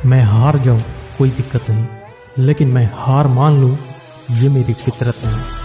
मैं हार जाऊं कोई दिक्कत नहीं, लेकिन मैं हार मान लूं ये मेरी फितरत नहीं।